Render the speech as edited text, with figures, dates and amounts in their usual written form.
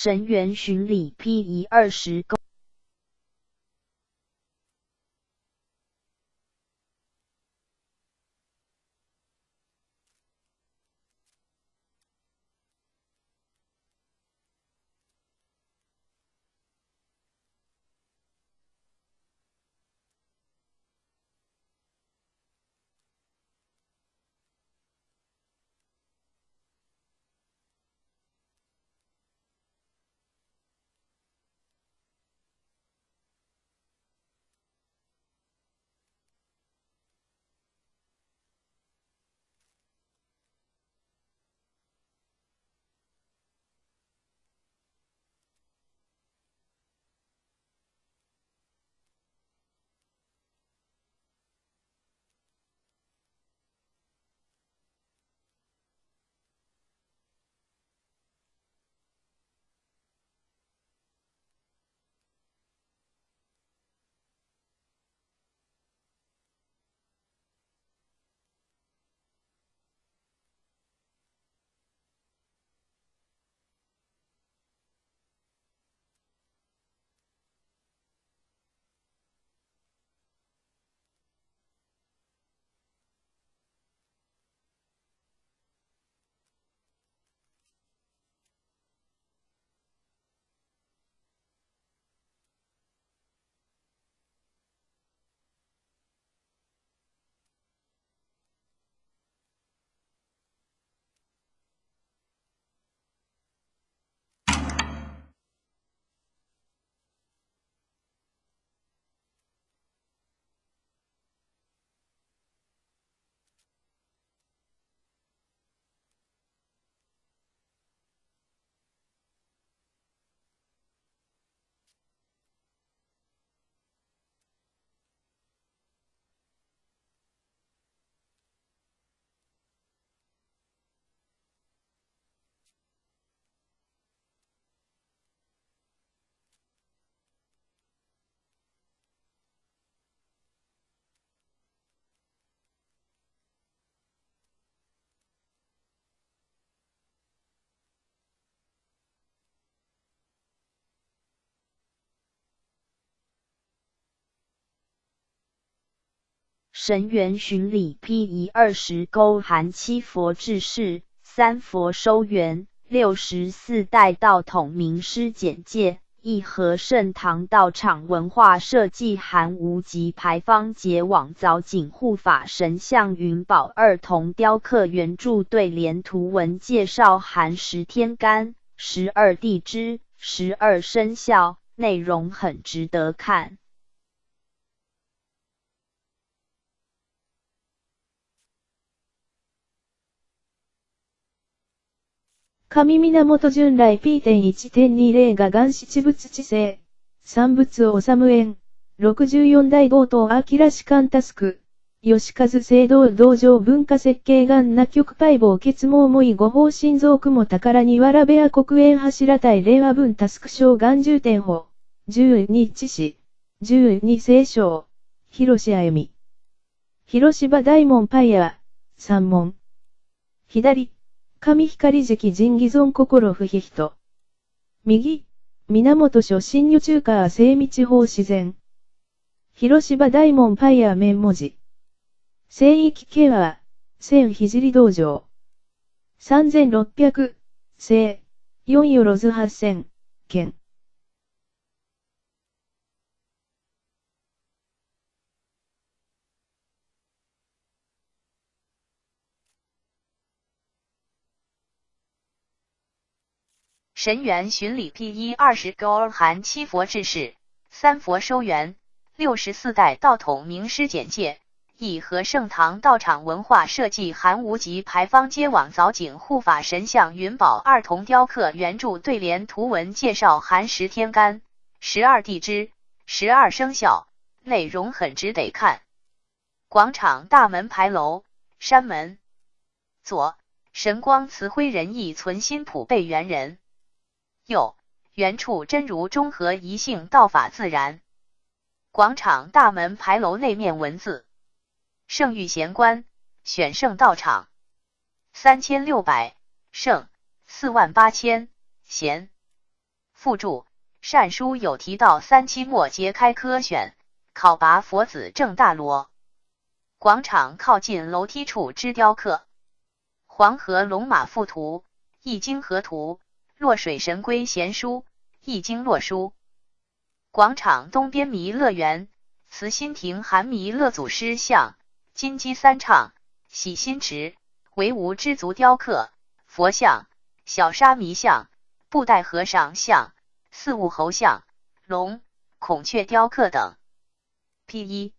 神元巡礼披仪20勾。神元巡礼披仪20勾含7佛治世，3佛收圆，64代道统名师简介，一和盛堂道场文化设计含无极牌坊结网藻井护法神像云宝二铜雕刻圆柱对联图文介绍含10天干、12地支、12生肖，内容很值得看。 上源純来 P.1.20 が元七仏知性。三仏を治縁。64代強盗明士官タスク。吉和聖堂道場文化設計元那極パイ棒結網もい五方心臓雲宝にわらべや国園柱対令和文タスク省元重点法。12知識。12聖書。広志あゆみ。広芝大門パイア。三門。左。上光時期人偽存心不非人。右、源書新女中華精密法自然。広芝大門パイア面文字。聖域ケア、千聖道場。3600、聖、4よろず8000、件。 神元巡礼披衣20勾含7佛治世，3佛收圆，64代道统名师简介，一和盛堂道场文化设计含无极牌坊接网藻井护法神像云宝二铜雕刻圆柱对联图文介绍含10天干、12地支、12生肖，内容很值得看。广场大门牌楼，山门左，神光慈辉仁义存心普被元人。右，原处真如中和一性道法自然。广场大门牌楼内面文字：圣玉贤官，选圣道场，3600，圣，48000，贤。 附注：善书有提到三期末节开科选，考拔佛子正大罗。广场靠近楼梯处之雕刻。黄河龙马附图，易经河图，洛水神龟闲书，易经洛书。广场东边弥勒园，慈心亭含弥勒祖师像，金鸡三唱，喜心池，为无知足雕刻，佛像，小沙弥像，布袋和尚像，四物猴像，龙、孔雀雕刻等。P1